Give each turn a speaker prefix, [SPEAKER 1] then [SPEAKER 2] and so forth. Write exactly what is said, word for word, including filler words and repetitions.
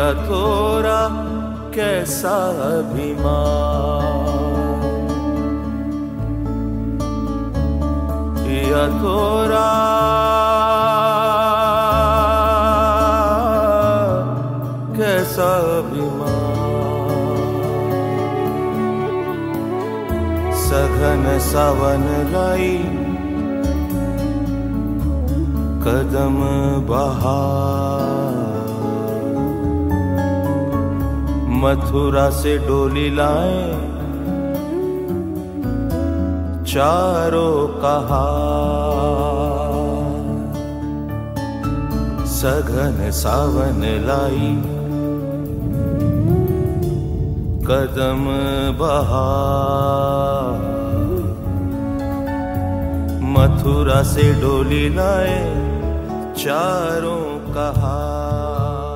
[SPEAKER 1] पिया तोरा कैसा अभिमान, पिया तोरा कैसा अभिमान। सघन सावन लाई कदम बहार, मथुरा से डोली लाए चारों कहार। सघन सावन लाई कदम बहार, मथुरा से डोली लाए चारों कहार।